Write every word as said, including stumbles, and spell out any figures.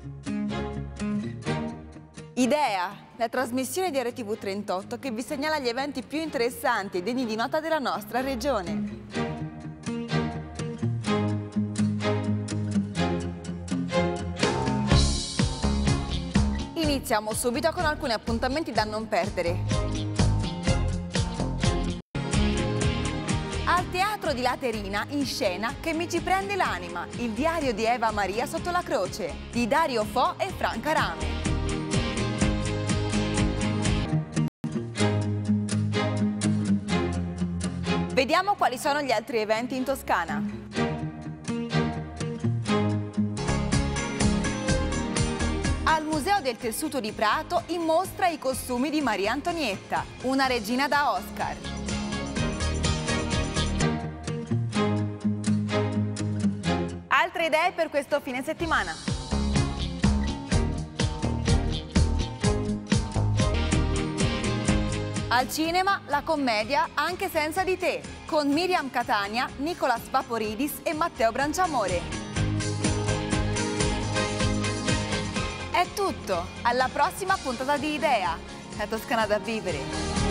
Idea, la trasmissione di R T V trentotto che vi segnala gli eventi più interessanti e degni di nota della nostra regione. Iniziamo subito con alcuni appuntamenti da non perdere. Al Teatro di Laterina, in scena Che mi ci prende l'anima, il diario di Eva Maria sotto la croce, di Dario Fo e Franca Rame. Vediamo quali sono gli altri eventi in Toscana. Al Museo del Tessuto di Prato in mostra i costumi di Maria Antonietta, una regina da Oscar. Altre idee per questo fine settimana? Al cinema la commedia Anche senza di te, con Miriam Catania, Nicolas Vaporidis e Matteo Branciamore. È tutto, alla prossima puntata di Idea, la Toscana da vivere.